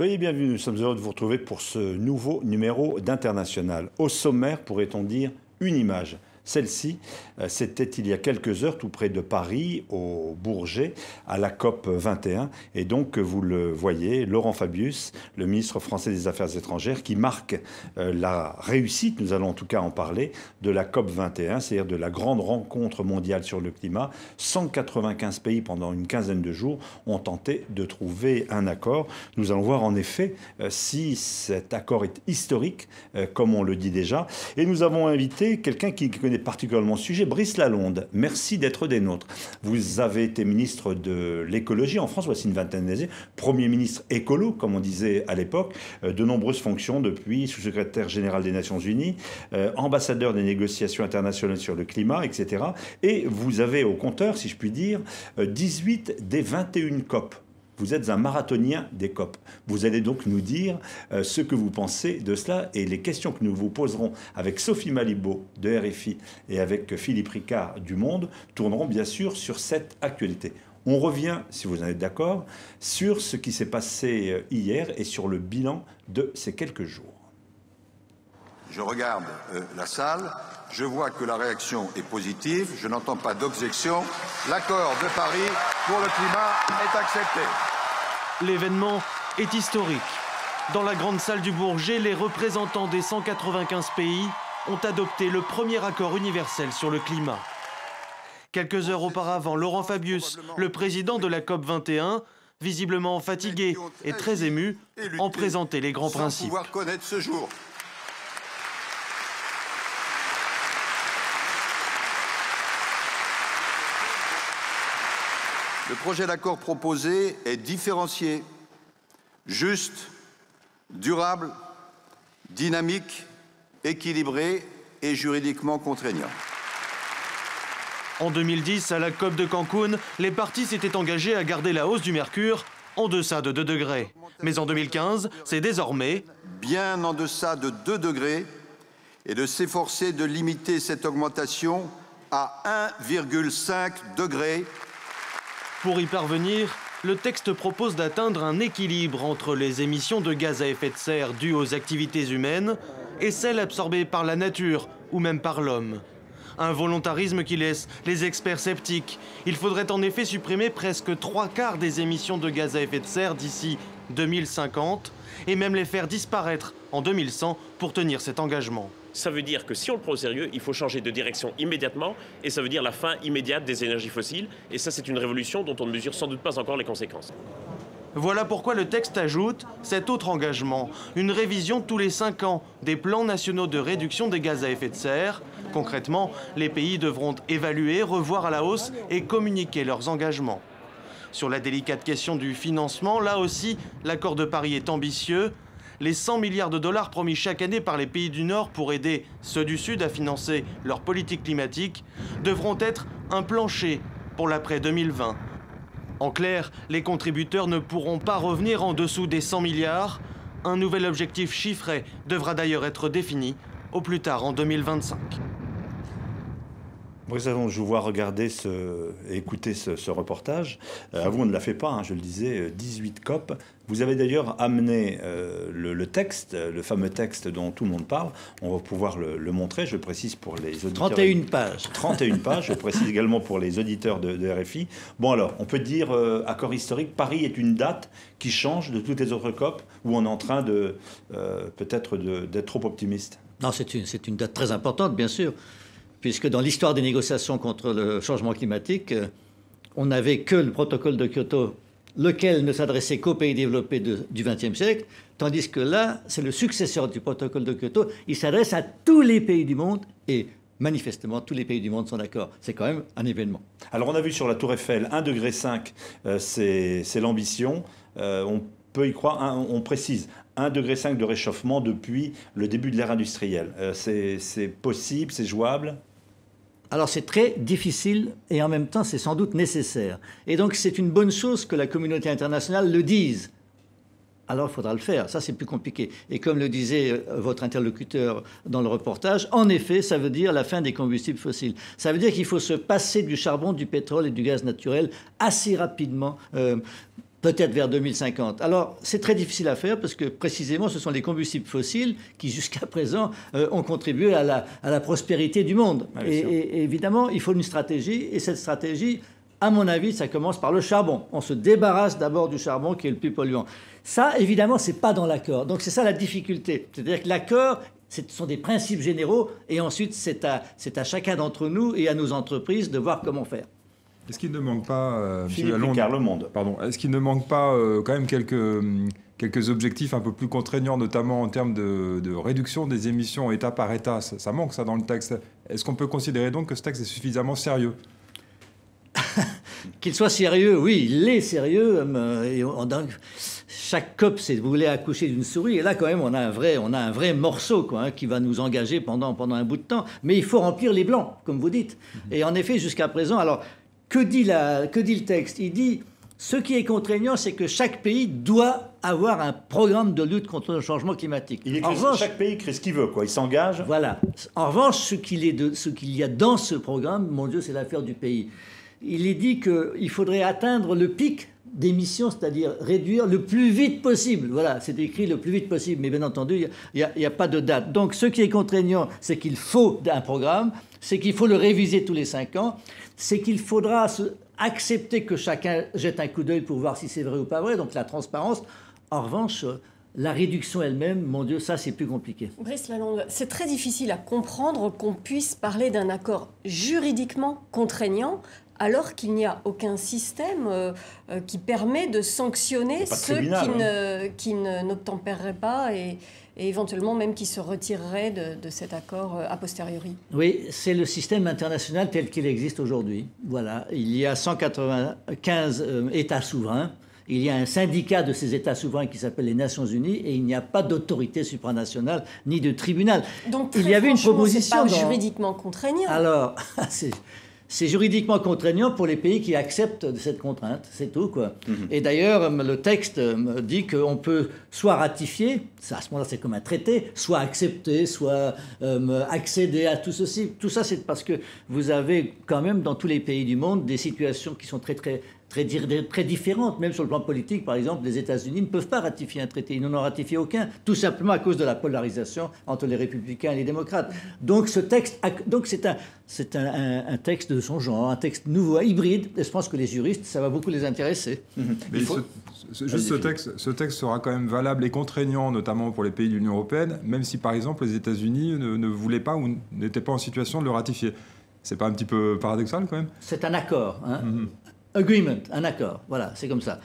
Soyez bienvenus, nous sommes heureux de vous retrouver pour ce nouveau numéro d'International. Au sommaire, pourrait-on dire, une image. Celle-ci, c'était il y a quelques heures, tout près de Paris, au Bourget, à la COP 21. Et donc, vous le voyez, Laurent Fabius, le ministre français des Affaires étrangères, qui marque la réussite, nous allons en tout cas en parler, de la COP 21, c'est-à-dire de la grande rencontre mondiale sur le climat. 195 pays, pendant une quinzaine de jours, ont tenté de trouver un accord. Nous allons voir en effet si cet accord est historique, comme on le dit déjà. Et nous avons invité quelqu'un qui connaît particulièrement ce sujet, Brice Lalonde. Merci d'être des nôtres. Vous avez été ministre de l'écologie en France, voici une vingtaine d'années, Premier ministre écolo, comme on disait à l'époque, de nombreuses fonctions depuis sous-secrétaire général des Nations Unies, ambassadeur des négociations internationales sur le climat, etc. Et vous avez au compteur, si je puis dire, 18 des 21 COP. Vous êtes un marathonien des COP. Vous allez donc nous dire ce que vous pensez de cela et les questions que nous vous poserons avec Sophie Malibaud de RFI et avec Philippe Ricard du Monde tourneront bien sûr sur cette actualité. On revient, si vous en êtes d'accord, sur ce qui s'est passé hier et sur le bilan de ces quelques jours. Je regarde la salle, je vois que la réaction est positive, je n'entends pas d'objection. L'accord de Paris pour le climat est accepté. L'événement est historique. Dans la grande salle du Bourget, les représentants des 195 pays ont adopté le premier accord universel sur le climat. Quelques heures auparavant, Laurent Fabius, le président de la COP 21, visiblement fatigué et très ému, en présentait les grands principes. Pouvoir connaître ce jour. Le projet d'accord proposé est différencié, juste, durable, dynamique, équilibré et juridiquement contraignant. En 2010, à la COP de Cancun, les parties s'étaient engagées à garder la hausse du mercure en deçà de 2 degrés. Mais en 2015, c'est désormais bien en deçà de 2 degrés et de s'efforcer de limiter cette augmentation à 1,5 degré. Pour y parvenir, le texte propose d'atteindre un équilibre entre les émissions de gaz à effet de serre dues aux activités humaines et celles absorbées par la nature ou même par l'homme. Un volontarisme qui laisse les experts sceptiques. Il faudrait en effet supprimer presque 3/4 des émissions de gaz à effet de serre d'ici 2050 et même les faire disparaître en 2100 pour tenir cet engagement. Ça veut dire que si on le prend au sérieux, il faut changer de direction immédiatement et ça veut dire la fin immédiate des énergies fossiles. Et ça, c'est une révolution dont on ne mesure sans doute pas encore les conséquences. Voilà pourquoi le texte ajoute cet autre engagement, une révision tous les 5 ans des plans nationaux de réduction des gaz à effet de serre. Concrètement, les pays devront évaluer, revoir à la hausse et communiquer leurs engagements. Sur la délicate question du financement, là aussi, l'accord de Paris est ambitieux. Les 100 milliards de dollars promis chaque année par les pays du Nord pour aider ceux du Sud à financer leur politique climatique devront être un plancher pour l'après 2020. En clair, les contributeurs ne pourront pas revenir en dessous des 100 milliards. Un nouvel objectif chiffré devra d'ailleurs être défini au plus tard en 2025. Brice Lalonde, je vous vois regarder et écouter ce reportage. À vous, on ne l'a fait pas, hein, je le disais, 18 COP. Vous avez d'ailleurs amené le texte, le fameux texte dont tout le monde parle. On va pouvoir le montrer, je précise pour les auditeurs. 31 pages. 31 pages, je précise également pour les auditeurs de RFI. Bon alors, on peut dire, accord historique, Paris est une date qui change de toutes les autres COP, où on est en train de peut-être d'être trop optimiste. Non, c'est une date très importante, bien sûr, puisque dans l'histoire des négociations contre le changement climatique, on n'avait que le protocole de Kyoto, lequel ne s'adressait qu'aux pays développés du XXe siècle, tandis que là, c'est le successeur du protocole de Kyoto. Il s'adresse à tous les pays du monde et manifestement, tous les pays du monde sont d'accord. C'est quand même un événement. Alors, on a vu sur la Tour Eiffel, 1,5 degré, c'est l'ambition. On peut y croire, on précise, 1,5 degré de réchauffement depuis le début de l'ère industrielle. C'est possible, c'est jouable ? Alors c'est très difficile et en même temps c'est sans doute nécessaire. Et donc c'est une bonne chose que la communauté internationale le dise. Alors il faudra le faire, ça c'est plus compliqué. Et comme le disait votre interlocuteur dans le reportage, en effet ça veut dire la fin des combustibles fossiles. Ça veut dire qu'il faut se passer du charbon, du pétrole et du gaz naturel assez rapidement. peut-être vers 2050. Alors, c'est très difficile à faire parce que précisément, ce sont les combustibles fossiles qui, jusqu'à présent, ont contribué à la prospérité du monde. Ah, Et évidemment, il faut une stratégie. Et cette stratégie, à mon avis, ça commence par le charbon. On se débarrasse d'abord du charbon qui est le plus polluant. Ça, évidemment, c'est pas dans l'accord. Donc, c'est ça la difficulté. C'est-à-dire que l'accord, ce sont des principes généraux. Et ensuite, c'est à chacun d'entre nous et à nos entreprises de voir comment faire. Est-ce qu'il ne manque pas, Philippe Ricard, Le Monde. Pardon, est-ce qu'il ne manque pas quand même quelques objectifs un peu plus contraignants, notamment en termes de réduction des émissions État par État? Ça manque, ça, dans le texte. Est-ce qu'on peut considérer donc que ce texte est suffisamment sérieux? Qu'il soit sérieux, oui, il est sérieux. Chaque COP, c'est, vous voulez accoucher d'une souris, et là, quand même, on a un vrai morceau quoi, qui va nous engager pendant un bout de temps. Mais il faut remplir les blancs, comme vous dites. Et en effet, jusqu'à présent, alors, que dit le texte? Il dit, ce qui est contraignant, c'est que chaque pays doit avoir un programme de lutte contre le changement climatique. Chaque pays crée ce qu'il veut, quoi. Il s'engage. Voilà. En revanche, ce qu'il y a dans ce programme, mon Dieu, c'est l'affaire du pays. Il est dit qu'il faudrait atteindre le pic d'émissions, c'est-à-dire réduire le plus vite possible. Voilà, c'est écrit le plus vite possible, mais bien entendu, il n'y a pas de date. Donc, ce qui est contraignant, c'est qu'il faut un programme, c'est qu'il faut le réviser tous les 5 ans, c'est qu'il faudra accepter que chacun jette un coup d'œil pour voir si c'est vrai ou pas vrai, donc la transparence. En revanche, la réduction elle-même, mon Dieu, ça, c'est plus compliqué. Brice Lalonde, c'est très difficile à comprendre qu'on puisse parler d'un accord juridiquement contraignant alors qu'il n'y a aucun système qui permet de sanctionner ceux qui n'obtempéreraient pas et éventuellement même qui se retireraient de cet accord a posteriori. Oui, c'est le système international tel qu'il existe aujourd'hui. Voilà, il y a 195 États souverains. Il y a un syndicat de ces États souverains qui s'appelle les Nations Unies et il n'y a pas d'autorité supranationale ni de tribunal. Donc, il y avait une proposition c'est pas juridiquement contraignant. Alors, c'est juridiquement contraignant pour les pays qui acceptent cette contrainte, c'est tout, quoi. Et d'ailleurs, le texte dit qu'on peut soit ratifier, à ce moment-là c'est comme un traité, soit accepter, soit accéder à tout ceci. Tout ça, c'est parce que vous avez quand même dans tous les pays du monde des situations qui sont très différentes, même sur le plan politique. Par exemple, les États-Unis ne peuvent pas ratifier un traité, ils n'en ont ratifié aucun, tout simplement à cause de la polarisation entre les républicains et les démocrates. Donc ce texte, c'est un texte de son genre, un texte nouveau, hybride, et je pense que les juristes, ça va beaucoup les intéresser. Mais ce texte sera quand même valable et contraignant, notamment pour les pays de l'Union européenne, même si par exemple les États-Unis ne voulaient pas ou n'étaient pas en situation de le ratifier. C'est pas un petit peu paradoxal quand même? C'est un accord, hein. Agreement, un accord, voilà, c'est comme ça.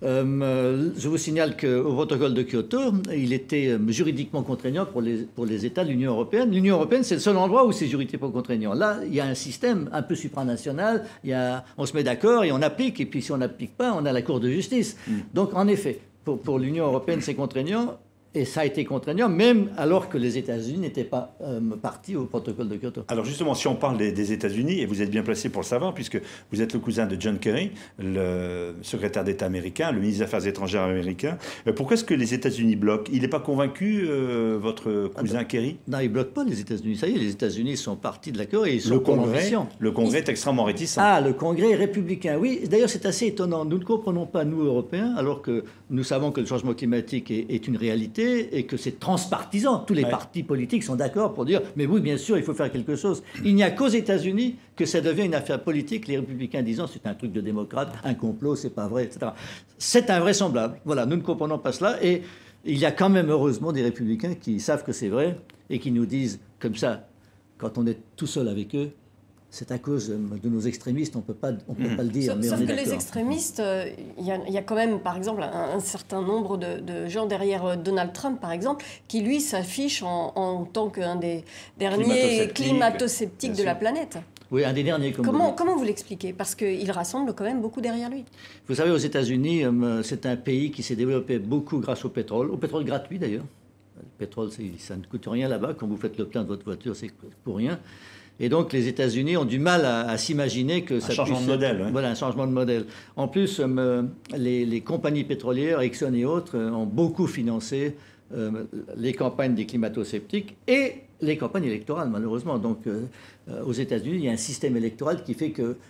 Je vous signale qu'au protocole de Kyoto, il était juridiquement contraignant pour les États de l'Union européenne. L'Union européenne, c'est le seul endroit où c'est juridiquement contraignant. Là, il y a un système un peu supranational, on se met d'accord et on applique, et puis si on n'applique pas, on a la Cour de justice. Donc, en effet, pour l'Union européenne, c'est contraignant. Et ça a été contraignant, même alors que les États-Unis n'étaient pas partis au protocole de Kyoto. Alors justement, si on parle des États-Unis, et vous êtes bien placé pour le savoir, puisque vous êtes le cousin de John Kerry, le secrétaire d'État américain, le ministre des Affaires étrangères américain, pourquoi est-ce que les États-Unis bloquent? Il n'est pas convaincu, votre cousin Kerry? Non, il ne bloque pas les États-Unis. Ça y est, les États-Unis sont partis de l'accord et ils sont convaincants. Le Congrès est extrêmement réticent. Ah, le Congrès est républicain, oui. D'ailleurs, c'est assez étonnant. Nous ne comprenons pas, nous, Européens, alors que nous savons que le changement climatique est une réalité et que c'est transpartisan. Tous les partis politiques sont d'accord pour dire « mais oui, bien sûr, il faut faire quelque chose ». Il n'y a qu'aux États-Unis que ça devient une affaire politique, les républicains disant « c'est un truc de démocrate, un complot, c'est pas vrai, etc. » C'est invraisemblable. Voilà, nous ne comprenons pas cela. Et il y a quand même, heureusement, des républicains qui savent que c'est vrai et qui nous disent comme ça, quand on est tout seul avec eux, c'est à cause de nos extrémistes, on peut pas le dire, mais on est d'accord. Sauf que les extrémistes, il y a quand même, par exemple, un certain nombre de gens derrière Donald Trump, par exemple, qui, lui, s'affiche en tant qu'un des derniers climato-sceptiques de la planète. Oui, un des derniers. Comment vous l'expliquez? Parce qu'il rassemble quand même beaucoup derrière lui. Vous savez, aux États-Unis, c'est un pays qui s'est développé beaucoup grâce au pétrole gratuit d'ailleurs. Le pétrole, ça ne coûte rien là-bas. Quand vous faites le plein de votre voiture, c'est pour rien. Et donc, les États-Unis ont du mal à s'imaginer que ça puisse... Un changement de modèle. Voilà, un changement de modèle. En plus, les compagnies pétrolières, Exxon et autres, ont beaucoup financé les campagnes des climato-sceptiques et les campagnes électorales, malheureusement. Donc, aux États-Unis, il y a un système électoral qui fait que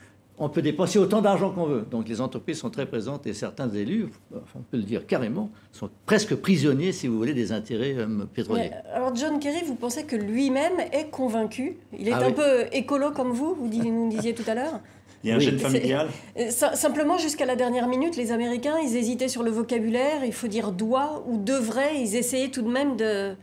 on peut dépenser autant d'argent qu'on veut. Donc les entreprises sont très présentes et certains élus, enfin, on peut le dire carrément, sont presque prisonniers, si vous voulez, des intérêts pétroliers. Alors John Kerry, vous pensez que lui-même est convaincu? Il est oui. peu écolo comme vous nous disiez tout à l'heure. Il y a un gène familial. Simplement, jusqu'à la dernière minute, les Américains, ils hésitaient sur le vocabulaire. Il faut dire doit ou devrait. Ils essayaient tout de même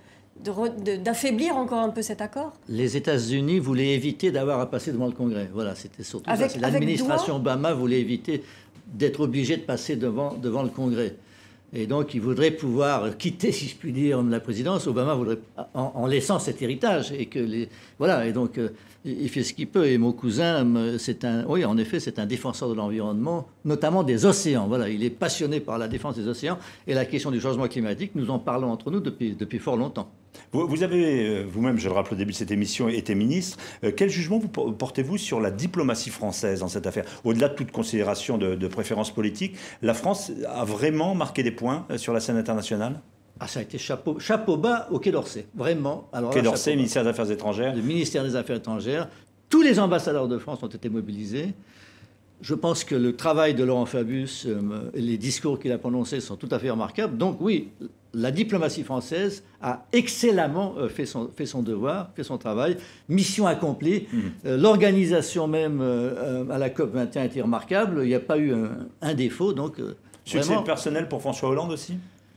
d'affaiblir encore un peu cet accord. Les États-Unis voulaient éviter d'avoir à passer devant le Congrès. Voilà, c'était surtout ça. L'administration Obama voulait éviter d'être obligé de passer devant le Congrès. Et donc, il voudrait pouvoir quitter, si je puis dire, la présidence. Obama voudrait, en laissant cet héritage. Et voilà, et donc, il fait ce qu'il peut. Et mon cousin, oui, en effet, c'est un défenseur de l'environnement, notamment des océans. Voilà, il est passionné par la défense des océans. Et la question du changement climatique, nous en parlons entre nous depuis fort longtemps. Vous avez vous-même, je le rappelle au début de cette émission, été ministre. Quel jugement portez-vous sur la diplomatie française dans cette affaire? Au-delà de toute considération de préférence politique, la France a vraiment marqué des points sur la scène internationale? Ah, ça a été chapeau bas au Quai d'Orsay, vraiment. Alors, Quai d'Orsay, ministère des Affaires étrangères. Le ministère des Affaires étrangères. Tous les ambassadeurs de France ont été mobilisés. Je pense que le travail de Laurent Fabius et les discours qu'il a prononcés sont tout à fait remarquables. Donc oui, la diplomatie française a excellemment fait son devoir, fait son travail. Mission accomplie. L'organisation même à la COP21 a été remarquable. Il n'y a pas eu un défaut. Donc, succès personnel pour François Hollande aussi?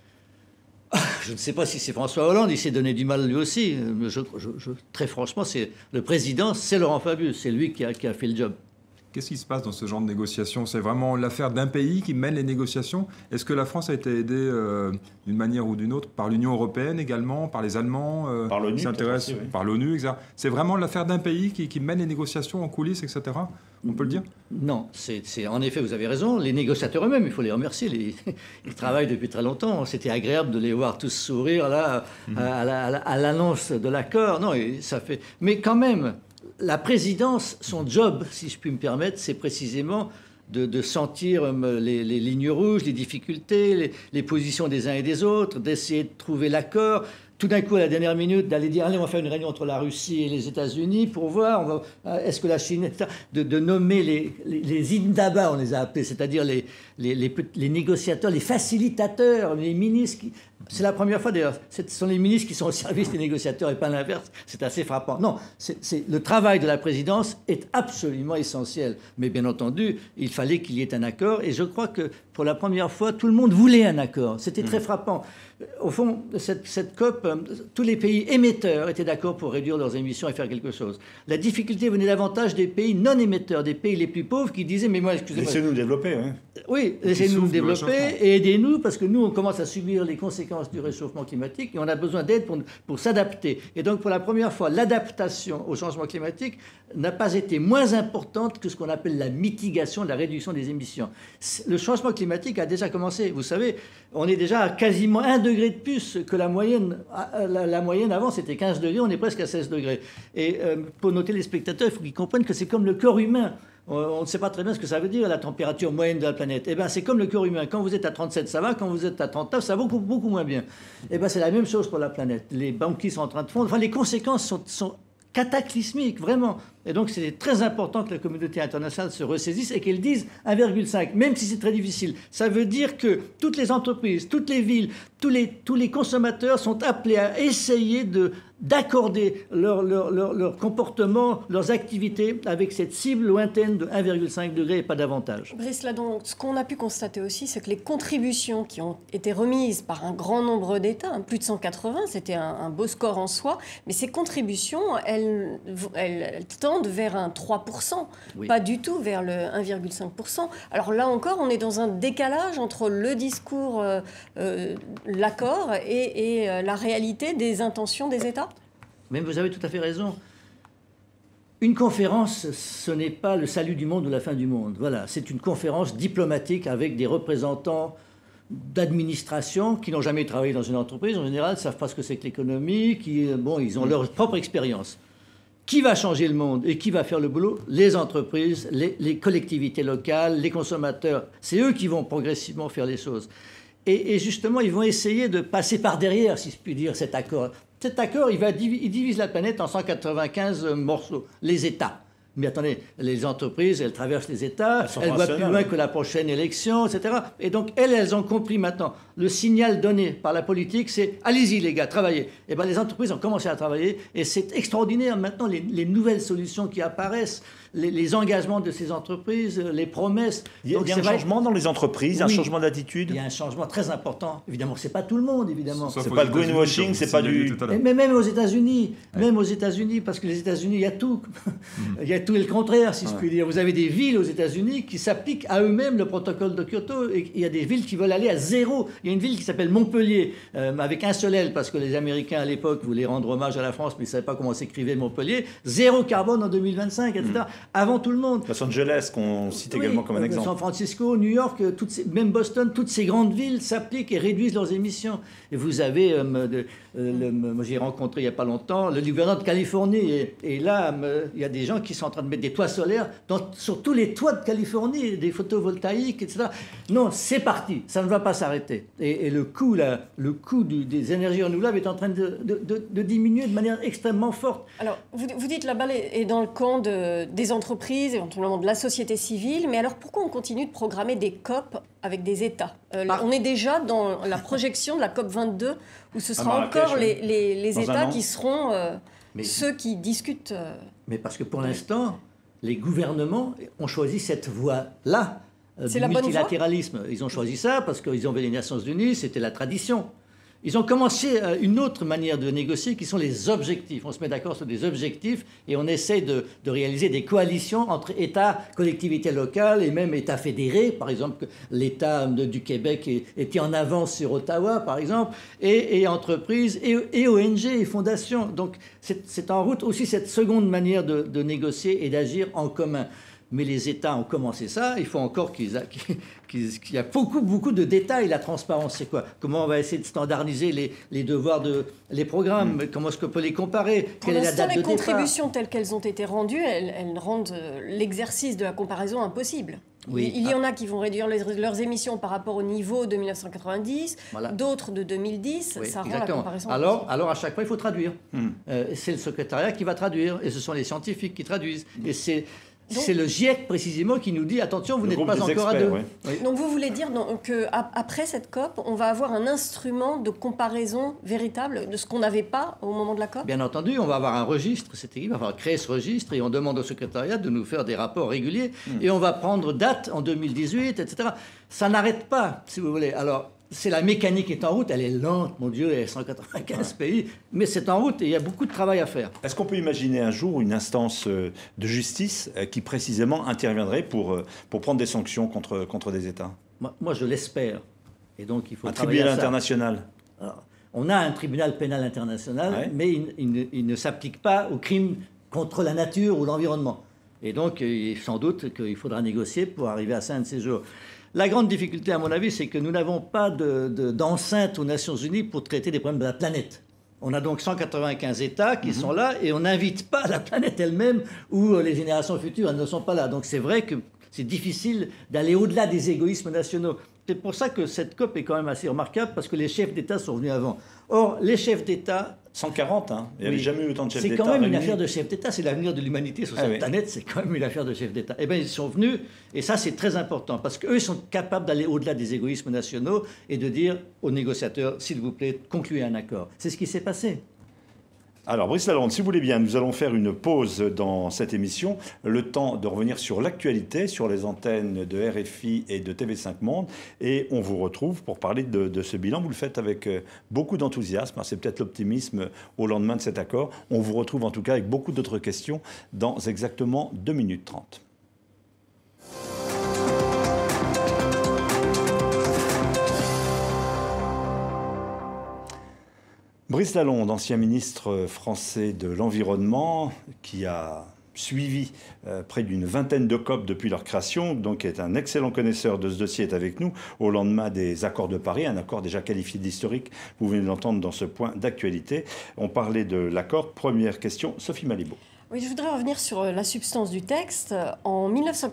Je ne sais pas si c'est François Hollande, il s'est donné du mal lui aussi. Très franchement, le président, c'est Laurent Fabius. C'est lui qui a fait le job. Qu'est-ce qui se passe dans ce genre de négociations? C'est vraiment l'affaire d'un pays qui mène les négociations? Est-ce que la France a été aidée d'une manière ou d'une autre par l'Union européenne également, par les Allemands par l'ONU, aussi, oui. Par l'ONU, etc. C'est vraiment l'affaire d'un pays qui mène les négociations en coulisses, etc. On peut le dire? Non, en effet, vous avez raison. Les négociateurs eux-mêmes, il faut les remercier. Ils travaillent depuis très longtemps. C'était agréable de les voir tous sourire là, à l'annonce de l'accord. Non, ça fait... Mais quand même... La présidence, son job, si je puis me permettre, c'est précisément de sentir les lignes rouges, les difficultés, les positions des uns et des autres, d'essayer de trouver l'accord. Tout d'un coup, à la dernière minute, d'aller dire « Allez, on va faire une réunion entre la Russie et les États-Unis pour voir, est-ce que la Chine... » de nommer les indaba, on les a appelés, c'est-à-dire les négociateurs, les facilitateurs, les ministres... C'est la première fois, d'ailleurs, ce sont les ministres qui sont au service des négociateurs et pas l'inverse. C'est assez frappant. Non, le travail de la présidence est absolument essentiel. Mais bien entendu, il fallait qu'il y ait un accord. Et je crois que pour la première fois, tout le monde voulait un accord. C'était très frappant. Au fond, cette COP, tous les pays émetteurs étaient d'accord pour réduire leurs émissions et faire quelque chose. La difficulté venait davantage des pays non émetteurs, des pays les plus pauvres qui disaient « Mais moi, excusez-moi... » Laissez-nous développer, hein. Oui, laissez-nous développer et aidez-nous parce que nous, on commence à subir les conséquences du réchauffement climatique et on a besoin d'aide pour s'adapter. Et donc, pour la première fois, l'adaptation au changement climatique n'a pas été moins importante que ce qu'on appelle la mitigation, la réduction des émissions. Le changement climatique a déjà commencé. Vous savez, on est déjà à quasiment 1 degré de plus que la moyenne. La moyenne avant, c'était 15 degrés, on est presque à 16 degrés. Et pour nos téléspectateurs, il faut qu'ils comprennent que c'est comme le corps humain. On ne sait pas très bien ce que ça veut dire, la température moyenne de la planète. Eh bien, c'est comme le corps humain. Quand vous êtes à 37, ça va. Quand vous êtes à 39, ça va beaucoup, beaucoup moins bien. Eh bien, c'est la même chose pour la planète. Les banquiers sont en train de fondre. Enfin, les conséquences sont cataclysmique, vraiment. Et donc, c'est très important que la communauté internationale se ressaisisse et qu'elle dise 1,5, même si c'est très difficile. Ça veut dire que toutes les entreprises, toutes les villes, tous les consommateurs sont appelés à essayer d'accorder leur comportement, leurs activités avec cette cible lointaine de 1,5 degré et pas davantage. Brice Ladon, ce qu'on a pu constater aussi, c'est que les contributions qui ont été remises par un grand nombre d'États, plus de 180, c'était un beau score en soi, mais ces contributions, elles tendent vers un 3%, oui. Pas du tout vers le 1,5%. Alors là encore, on est dans un décalage entre le discours, l'accord et la réalité des intentions des États. Mais vous avez tout à fait raison. Une conférence, ce n'est pas le salut du monde ou la fin du monde. Voilà, c'est une conférence diplomatique avec des représentants d'administration qui n'ont jamais travaillé dans une entreprise. En général, ils ne savent pas ce que c'est que l'économie, ils ont leur propre expérience. Qui va changer le monde et qui va faire le boulot? Les entreprises, les collectivités locales, les consommateurs. C'est eux qui vont progressivement faire les choses. Et justement, ils vont essayer de passer par derrière, si je puis dire, cet accord. Cet accord, il divise la planète en 195 morceaux, les États. Mais attendez, les entreprises, elles traversent les États, elles voient plus loin que la prochaine élection, etc. Et donc, elles ont compris maintenant. Le signal donné par la politique, c'est « allez-y les gars, travaillez ». Et bien, les entreprises ont commencé à travailler et c'est extraordinaire maintenant les nouvelles solutions qui apparaissent, les engagements de ces entreprises, les promesses. Il y a un changement dans les entreprises, un changement d'attitude. Il y a un changement très important. Évidemment, c'est pas tout le monde, évidemment. C'est pas le greenwashing, c'est pas du... Mais même aux États-Unis, parce que les États-Unis, il y a tout. Il y a tout et le contraire, si je puis dire. Vous avez des villes aux États-Unis qui s'appliquent à eux-mêmes le protocole de Kyoto, et il y a des villes qui veulent aller à zéro. Il y a une ville qui s'appelle Montpellier, avec un seul L, parce que les Américains à l'époque voulaient rendre hommage à la France, mais ils ne savaient pas comment s'écrivait Montpellier. Zéro carbone en 2025, etc. Avant tout le monde. Los Angeles, qu'on cite également comme un exemple. San Francisco, New York, même Boston, toutes ces grandes villes s'appliquent et réduisent leurs émissions. Et vous avez, moi j'ai rencontré il n'y a pas longtemps le gouverneur de Californie, et là, il y a des gens qui sont en train de mettre des toits solaires sur tous les toits de Californie, des photovoltaïques, etc. Non, c'est parti, ça ne va pas s'arrêter. Et le coût des énergies renouvelables est en train de diminuer de manière extrêmement forte. Alors, vous dites la balle est dans le camp des entreprises, éventuellement de la société civile, mais alors pourquoi on continue de programmer des COP avec des États? On est déjà dans la projection de la COP 22, où ce sera encore les États qui seront ceux qui discutent. Mais parce que pour l'instant, les gouvernements ont choisi cette voie-là, du multilatéralisme. Ils ont choisi ça parce qu'ils ont vu les Nations Unies, c'était la tradition. Ils ont commencé une autre manière de négocier qui sont les objectifs. On se met d'accord sur des objectifs et on essaie de réaliser des coalitions entre États, collectivités locales et même États fédérés. Par exemple, l'État du Québec était en avance sur Ottawa, par exemple, et entreprises, et ONG et fondations. Donc c'est en route aussi cette seconde manière de négocier et d'agir en commun. Mais les États ont commencé ça, il faut encore qu'il y a beaucoup de détails. La transparence, c'est quoi? Comment on va essayer de standardiser les devoirs, les programmes? Comment est-ce qu'on peut les comparer? Quelle est la date de départ? Les contributions telles qu'elles ont été rendues, elles rendent l'exercice de la comparaison impossible. Oui. Il y en a qui vont réduire leurs émissions par rapport au niveau de 1990, d'autres de 2010, ça rend la comparaison alors à chaque fois, il faut traduire. C'est le secrétariat qui va traduire, et ce sont les scientifiques qui traduisent. Et c'est le GIEC précisément qui nous dit attention, vous n'êtes pas encore à deux. Oui. Donc vous voulez dire qu'après cette COP, on va avoir un instrument de comparaison véritable de ce qu'on n'avait pas au moment de la COP? Bien entendu, on va avoir un registre, cette équipe va créer ce registre et on demande au secrétariat de nous faire des rapports réguliers et on va prendre date en 2018, etc. Ça n'arrête pas, si vous voulez. Alors, c'est la mécanique qui est en route, elle est lente, mon Dieu, il y a 195 pays, mais c'est en route et il y a beaucoup de travail à faire. Est-ce qu'on peut imaginer un jour une instance de justice qui précisément interviendrait pour prendre des sanctions contre des États? Moi, je l'espère. Et donc, il faut un tribunal international. Alors, on a un tribunal pénal international, mais il ne s'applique pas aux crimes contre la nature ou l'environnement. Et donc, sans doute qu'il faudra négocier pour arriver à ça un de ces jours. La grande difficulté, à mon avis, c'est que nous n'avons pas d'enceinte aux Nations Unies pour traiter des problèmes de la planète. On a donc 195 États qui sont là et on n'invite pas la planète elle-même ou les générations futures, elles ne sont pas là. Donc c'est vrai que c'est difficile d'aller au-delà des égoïsmes nationaux. C'est pour ça que cette COP est quand même assez remarquable, parce que les chefs d'État sont venus avant. Or, les chefs d'État... 140, hein. Il n'y avait jamais eu autant de chefs d'État. C'est quand même une affaire de chefs d'État, c'est l'avenir de l'humanité sur cette planète, c'est quand même une affaire de chefs d'État. Eh bien, ils sont venus, et ça, c'est très important, parce qu'eux, ils sont capables d'aller au-delà des égoïsmes nationaux et de dire aux négociateurs, s'il vous plaît, concluez un accord. C'est ce qui s'est passé. Alors, Brice Lalonde, si vous voulez bien, nous allons faire une pause dans cette émission, le temps de revenir sur l'actualité, sur les antennes de RFI et de TV5 Monde, et on vous retrouve pour parler de ce bilan. Vous le faites avec beaucoup d'enthousiasme, c'est peut-être l'optimisme au lendemain de cet accord. On vous retrouve en tout cas avec beaucoup d'autres questions dans exactement 2 minutes 30. Brice Lalonde, ancien ministre français de l'Environnement, qui a suivi près d'une vingtaine de COP depuis leur création, donc est un excellent connaisseur de ce dossier, est avec nous au lendemain des accords de Paris, un accord déjà qualifié d'historique, vous venez de l'entendre dans ce point d'actualité. On parlait de l'accord. Première question, Sophie Malibaud. Oui, je voudrais revenir sur la substance du texte. En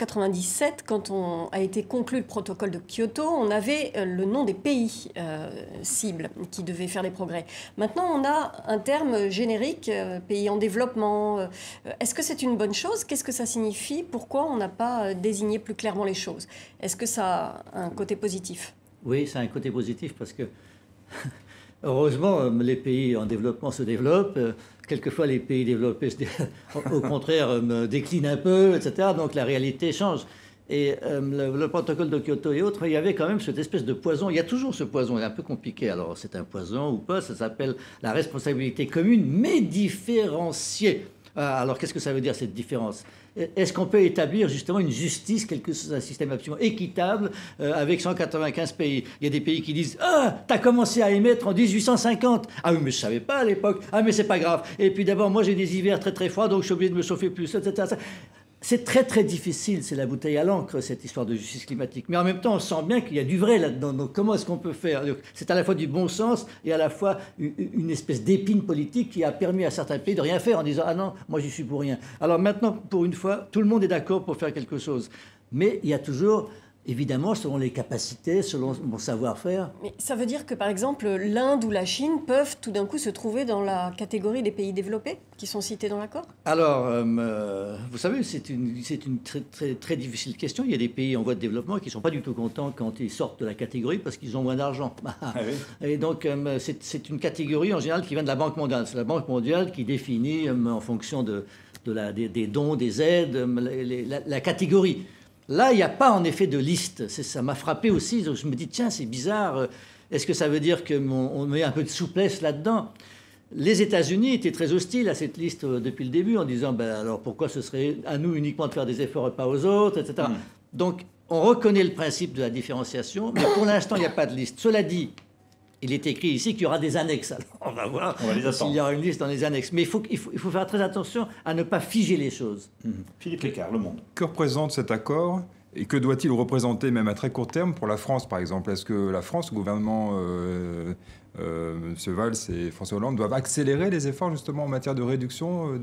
1997, quand a été conclu le protocole de Kyoto, on avait le nom des pays cibles qui devaient faire des progrès. Maintenant, on a un terme générique, pays en développement. Est-ce que c'est une bonne chose? Qu'est-ce que ça signifie? Pourquoi on n'a pas désigné plus clairement les choses? Est-ce que ça a un côté positif? Oui, ça a un côté positif parce que, heureusement, les pays en développement se développent. Quelquefois, les pays développés, au contraire, déclinent un peu, etc. Donc, la réalité change. Et le protocole de Kyoto et autres, il y avait quand même cette espèce de poison. Il y a toujours ce poison, il est un peu compliqué. Alors, c'est un poison ou pas, ça s'appelle la responsabilité commune, mais différenciée. Alors, qu'est-ce que ça veut dire, cette différence? Est-ce qu'on peut établir justement une justice, un système absolument équitable avec 195 pays? Il y a des pays qui disent « Ah, t'as commencé à émettre en 1850 !»« Ah oui, mais je ne savais pas à l'époque. Ah, mais c'est pas grave. Et puis d'abord, moi j'ai des hivers très très froids, donc je suis obligé de me chauffer plus, etc. » C'est très très difficile, c'est la bouteille à l'encre, cette histoire de justice climatique. Mais en même temps, on sent bien qu'il y a du vrai là-dedans. Donc comment est-ce qu'on peut faire? C'est à la fois du bon sens et à la fois une espèce d'épine politique qui a permis à certains pays de rien faire en disant « Ah non, moi j'y suis pour rien ». Alors maintenant, pour une fois, tout le monde est d'accord pour faire quelque chose. Mais il y a toujours, évidemment, selon les capacités, selon mon savoir-faire. Mais ça veut dire que, par exemple, l'Inde ou la Chine peuvent tout d'un coup se trouver dans la catégorie des pays développés qui sont cités dans l'accord? Alors, vous savez, c'est une très, très, très difficile question. Il y a des pays en voie de développement qui ne sont pas du tout contents quand ils sortent de la catégorie parce qu'ils ont moins d'argent. Ah oui. Et donc, c'est une catégorie en général qui vient de la Banque mondiale. C'est la Banque mondiale qui définit, en fonction des dons, des aides, la catégorie. Là, il n'y a pas en effet de liste. Ça m'a frappé aussi. Je me dis, tiens, c'est bizarre. Est-ce que ça veut dire qu'on met un peu de souplesse là-dedans? Les États-Unis étaient très hostiles à cette liste depuis le début en disant, alors pourquoi ce serait à nous uniquement de faire des efforts et pas aux autres, etc. Donc, on reconnaît le principe de la différenciation, mais pour l'instant, il n'y a pas de liste. Cela dit, il est écrit ici qu'il y aura des annexes. Alors, on va voir s'il y aura une liste dans les annexes. Mais il faut faire très attention à ne pas figer les choses. Philippe Lécard, Le Monde. Que représente cet accord et que doit-il représenter même à très court terme pour la France, par exemple? Est-ce que la France, le gouvernement, M. Valls et François Hollande, doivent accélérer les efforts justement en matière de réduction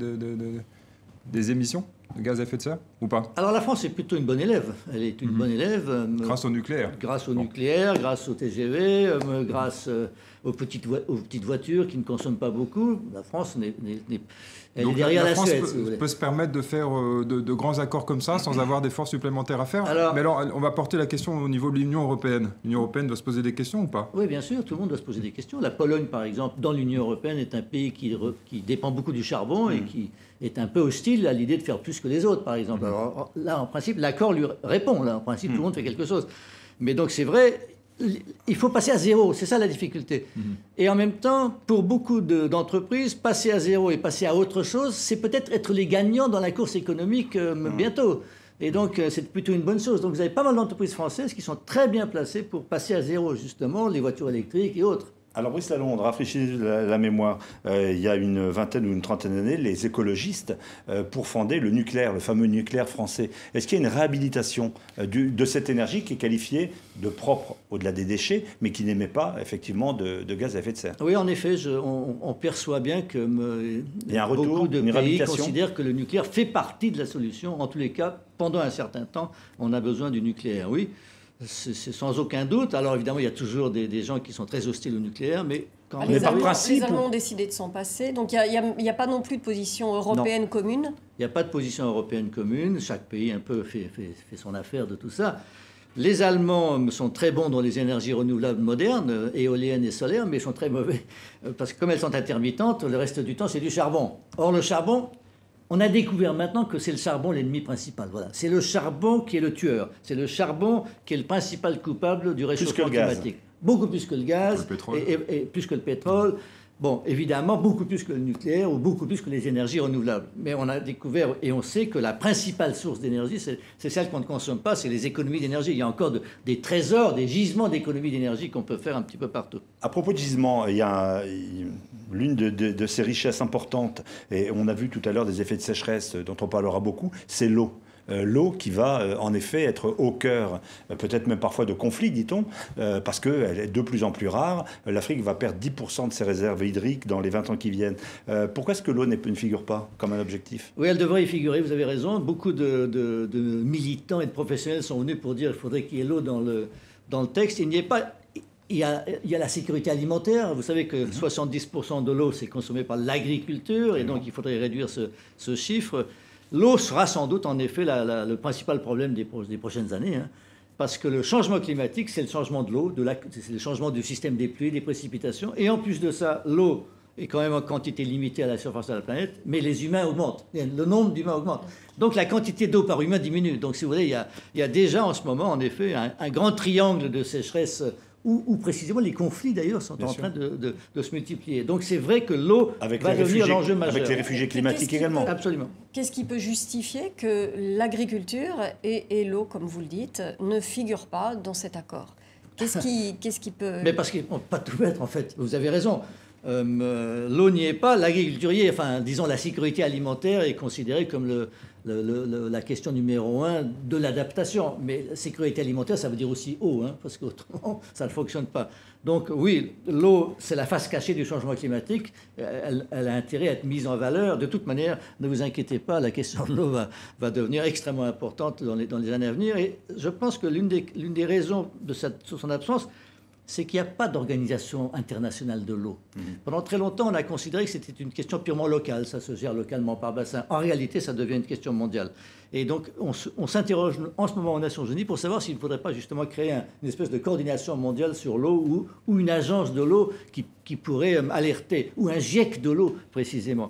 des émissions de gaz à effet de serre ou pas? Alors la France est plutôt une bonne élève. Elle est une bonne élève. Grâce au nucléaire. Grâce au nucléaire, grâce au TGV, grâce aux petites voitures qui ne consomment pas beaucoup. La France elle est derrière la Suède. La France peut se permettre de faire de grands accords comme ça sans avoir d'efforts supplémentaires à faire. Mais alors, on va porter la question au niveau de l'Union européenne. L'Union européenne doit se poser des questions ou pas? Oui, bien sûr, tout le monde doit se poser des questions. La Pologne, par exemple, dans l'Union européenne, est un pays qui dépend beaucoup du charbon et qui est un peu hostile à l'idée de faire plus que les autres, par exemple. Alors là, en principe, l'accord lui répond. Là, en principe, tout le monde fait quelque chose. Mais donc, c'est vrai, il faut passer à zéro. C'est ça la difficulté. Et en même temps, pour beaucoup d'entreprises, passer à zéro et passer à autre chose, c'est peut-être être les gagnants dans la course économique bientôt. Et donc, c'est plutôt une bonne chose. Donc, vous avez pas mal d'entreprises françaises qui sont très bien placées pour passer à zéro, justement, les voitures électriques et autres. Alors Brice Lalonde, rafraîchissez la mémoire. Il y a une vingtaine ou une trentaine d'années, les écologistes pourfendaient le nucléaire, le fameux nucléaire français. Est-ce qu'il y a une réhabilitation de cette énergie qui est qualifiée de propre au-delà des déchets, mais qui n'émet pas effectivement de gaz à effet de serre? Oui, en effet, on perçoit bien que il y a un retour, beaucoup de pays considèrent que le nucléaire fait partie de la solution. En tous les cas, pendant un certain temps, on a besoin du nucléaire, oui. C'est sans aucun doute. Alors évidemment, il y a toujours des gens qui sont très hostiles au nucléaire, mais quand même... Les Allemands ont décidé de s'en passer, donc il n'y a pas non plus de position européenne commune? Il n'y a pas de position européenne commune, chaque pays un peu fait son affaire de tout ça. Les Allemands sont très bons dans les énergies renouvelables modernes, éoliennes et solaires, mais ils sont très mauvais, parce que comme elles sont intermittentes, le reste du temps c'est du charbon. Or le charbon... On a découvert maintenant que c'est le charbon l'ennemi principal. Voilà. C'est le charbon qui est le tueur. C'est le charbon qui est le principal coupable du réchauffement climatique. Beaucoup plus que le gaz et plus que le pétrole. Bon, évidemment, beaucoup plus que le nucléaire ou beaucoup plus que les énergies renouvelables. Mais on a découvert et on sait que la principale source d'énergie, c'est celle qu'on ne consomme pas, c'est les économies d'énergie. Il y a encore des trésors, des gisements d'économies d'énergie qu'on peut faire un petit peu partout. À propos de gisements, il y a l'une de ces richesses importantes, et on a vu tout à l'heure des effets de sécheresse dont on parlera beaucoup, c'est l'eau. l'eau qui va en effet être au cœur, peut-être même parfois de conflits, dit-on, parce qu'elle est de plus en plus rare. L'Afrique va perdre 10% de ses réserves hydriques dans les 20 ans qui viennent. Pourquoi est-ce que l'eau ne figure pas comme un objectif? Oui, elle devrait y figurer, vous avez raison. Beaucoup de militants et de professionnels sont venus pour dire qu'il faudrait qu'il y ait l'eau dans le texte. Il n'y est pas... Il y a la sécurité alimentaire. Vous savez que 70% de l'eau, c'est consommé par l'agriculture, et donc il faudrait réduire ce chiffre. L'eau sera sans doute, en effet, le principal problème des prochaines années, hein, parce que le changement climatique, c'est le changement de l'eau, c'est le changement du système des pluies, des précipitations, et en plus de ça, l'eau est quand même en quantité limitée à la surface de la planète, mais les humains augmentent, le nombre d'humains augmente. Donc la quantité d'eau par humain diminue. Donc si vous voulez, il y a déjà en ce moment, en effet, un grand triangle de sécheresse où précisément les conflits d'ailleurs sont en train de se multiplier. Donc c'est vrai que l'eau va devenir l'enjeu majeur. Avec les réfugiés climatiques également. Absolument. Qu'est-ce qui peut justifier que l'agriculture et l'eau, comme vous le dites, ne figurent pas dans cet accord? Qu'est-ce qui peut... Mais parce qu'ils ne peuvent pas tout mettre en fait. Vous avez raison. L'eau n'y est pas. L'agriculture y est. Enfin, disons, la sécurité alimentaire est considérée comme la question numéro 1 de l'adaptation. Mais la sécurité alimentaire, ça veut dire aussi eau, hein, parce qu'autrement, ça ne fonctionne pas. Donc oui, l'eau, c'est la face cachée du changement climatique. Elle a intérêt à être mise en valeur. De toute manière, ne vous inquiétez pas, la question de l'eau va devenir extrêmement importante dans les années à venir. Et je pense que l'une des raisons de son absence, c'est qu'il n'y a pas d'organisation internationale de l'eau. Pendant très longtemps, on a considéré que c'était une question purement locale, ça se gère localement par bassin. En réalité, ça devient une question mondiale. Et donc, on s'interroge en ce moment aux Nations Unies pour savoir s'il ne faudrait pas justement créer une espèce de coordination mondiale sur l'eau ou une agence de l'eau qui pourrait alerter, ou un GIEC de l'eau précisément.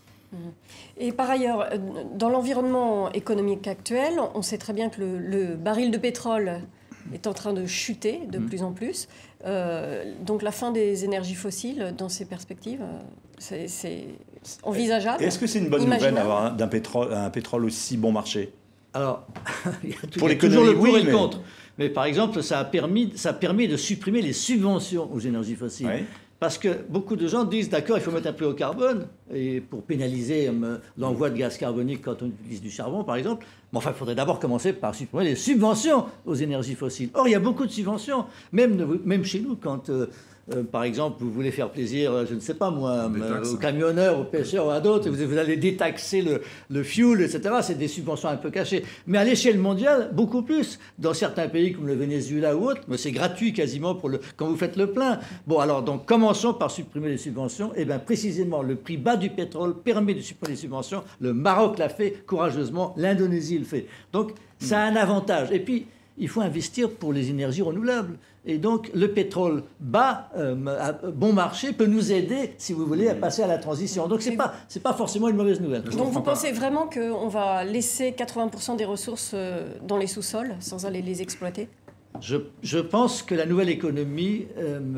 Et par ailleurs, dans l'environnement économique actuel, on sait très bien que le baril de pétrole est en train de chuter de plus en plus. Donc la fin des énergies fossiles, dans ces perspectives, c'est envisageable. Est-ce que c'est une bonne nouvelle d'avoir un pétrole aussi bon marché? Alors, il y a toujours le pour et le contre. Mais par exemple, ça permet de supprimer les subventions aux énergies fossiles. Oui. Parce que beaucoup de gens disent, d'accord, il faut mettre un prix au carbone et pour pénaliser l'envoi de gaz carbonique quand on utilise du charbon, par exemple. Mais enfin, il faudrait d'abord commencer par supprimer les subventions aux énergies fossiles. Or, il y a beaucoup de subventions, même chez nous, quand, par exemple, vous voulez faire plaisir, je ne sais pas moi, aux camionneurs, aux pêcheurs ou à d'autres, vous allez détaxer le fuel, etc. C'est des subventions un peu cachées. Mais à l'échelle mondiale, beaucoup plus. Dans certains pays comme le Venezuela ou autre, c'est gratuit quasiment quand vous faites le plein. Bon, alors, donc, commençons par supprimer les subventions. Et bien, précisément, le prix bas du pétrole permet de supprimer les subventions. Le Maroc l'a fait courageusement, l'Indonésie le fait. Donc, ça a un avantage. Et puis, il faut investir pour les énergies renouvelables. Et donc, le pétrole bas, à bon marché, peut nous aider, si vous voulez, à passer à la transition. Donc, c'est pas forcément une mauvaise nouvelle. Donc, vous pensez vraiment qu'on va laisser 80% des ressources dans les sous-sols sans aller les exploiter ? Je pense que la nouvelle économie,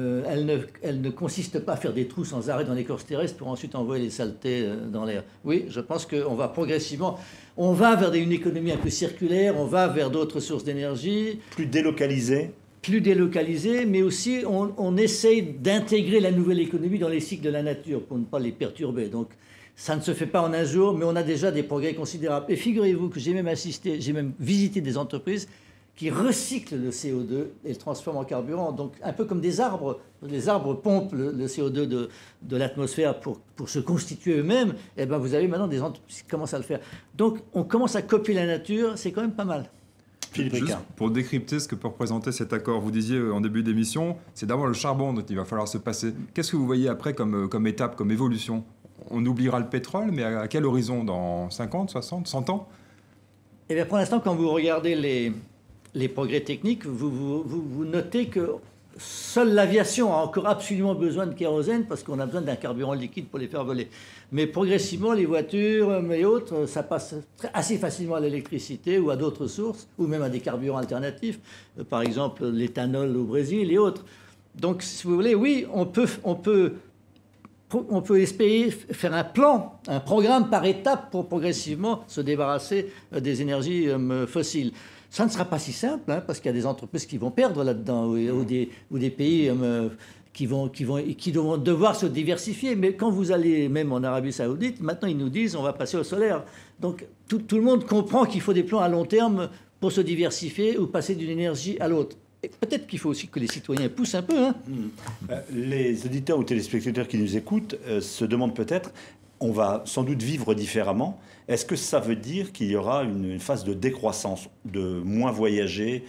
elle ne consiste pas à faire des trous sans arrêt dans l'écorce terrestre pour ensuite envoyer les saletés dans l'air. Oui, je pense qu'on va progressivement... On va vers une économie un peu circulaire, on va vers d'autres sources d'énergie. Plus délocalisées. Plus délocalisées, mais aussi on essaye d'intégrer la nouvelle économie dans les cycles de la nature pour ne pas les perturber. Donc ça ne se fait pas en un jour, mais on a déjà des progrès considérables. Et figurez-vous que j'ai même visité des entreprises qui recyclent le CO2 et le transforment en carburant. Donc un peu comme des arbres. Les arbres pompent le CO2 de l'atmosphère pour se constituer eux-mêmes. Et bien vous avez maintenant des entreprises qui commencent à le faire. Donc on commence à copier la nature, c'est quand même pas mal. Philippe Ricard. Pour décrypter ce que peut représenter cet accord, vous disiez en début d'émission, c'est d'abord le charbon dont il va falloir se passer. Qu'est-ce que vous voyez après comme étape, comme évolution? On oubliera le pétrole, mais à quel horizon? Dans 50, 60, 100 ans? Eh bien pour l'instant, quand vous regardez les progrès techniques, vous notez que seule l'aviation a encore absolument besoin de kérosène parce qu'on a besoin d'un carburant liquide pour les faire voler. Mais progressivement, les voitures et autres, ça passe assez facilement à l'électricité ou à d'autres sources, ou même à des carburants alternatifs, par exemple l'éthanol au Brésil et autres. Donc, si vous voulez, oui, on peut espérer faire un programme par étapes pour progressivement se débarrasser des énergies fossiles. Ça ne sera pas si simple, hein, parce qu'il y a des entreprises qui vont perdre là-dedans, ou des pays qui vont devoir se diversifier. Mais quand vous allez même en Arabie Saoudite, maintenant ils nous disent on va passer au solaire. Donc tout le monde comprend qu'il faut des plans à long terme pour se diversifier ou passer d'une énergie à l'autre. Et peut-être qu'il faut aussi que les citoyens poussent un peu. Hein. Les auditeurs ou téléspectateurs qui nous écoutent se demandent peut-être, on va sans doute vivre différemment. Est-ce que ça veut dire qu'il y aura une phase de décroissance, de moins voyager,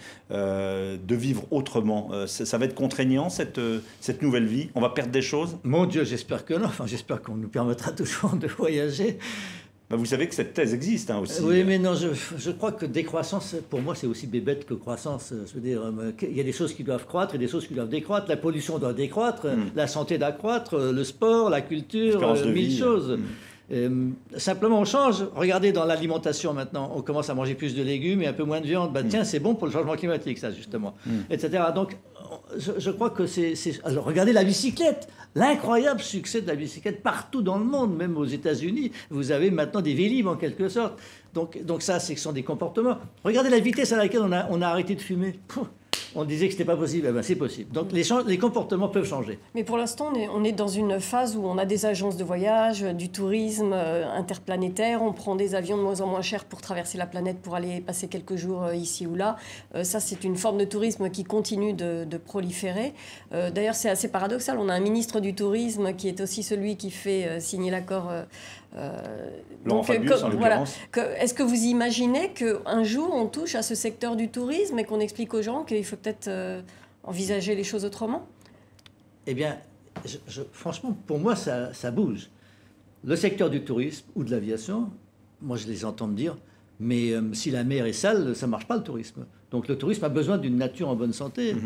de vivre autrement? Ça va être contraignant, cette nouvelle vie? On va perdre des choses? Mon Dieu, j'espère que non. Enfin, j'espère qu'on nous permettra toujours de voyager. Vous savez que cette thèse existe aussi. Oui, mais non, je crois que décroissance, pour moi, c'est aussi bébête que croissance. Je veux dire, il y a des choses qui doivent croître et des choses qui doivent décroître. La pollution doit décroître, la santé doit croître, le sport, la culture, mille choses. Simplement, on change. Regardez dans l'alimentation maintenant, on commence à manger plus de légumes et un peu moins de viande. Tiens, c'est bon pour le changement climatique, ça, justement, etc. Donc, je crois que c'est... Alors, regardez la bicyclette. L'incroyable succès de la bicyclette partout dans le monde, même aux États-Unis. Vous avez maintenant des Vélib, en quelque sorte. Donc ça, ce sont des comportements. Regardez la vitesse à laquelle on a arrêté de fumer. On disait que ce n'était pas possible, eh ben, c'est possible. Donc les comportements peuvent changer. Mais pour l'instant, on est dans une phase où on a des agences de voyage, du tourisme interplanétaire, on prend des avions de moins en moins chers pour traverser la planète, pour aller passer quelques jours ici ou là. Ça, c'est une forme de tourisme qui continue de proliférer. D'ailleurs, c'est assez paradoxal. On a un ministre du tourisme qui est aussi celui qui fait signer l'accord... Laurent Fabius, en l'occurrence. Est-ce que vous imaginez qu'un jour on touche à ce secteur du tourisme et qu'on explique aux gens qu'il faut peut-être envisager les choses autrement? Eh bien, franchement, pour moi, ça bouge. Le secteur du tourisme ou de l'aviation, moi je les entends me dire, mais si la mer est sale, ça ne marche pas le tourisme. Donc le tourisme a besoin d'une nature en bonne santé.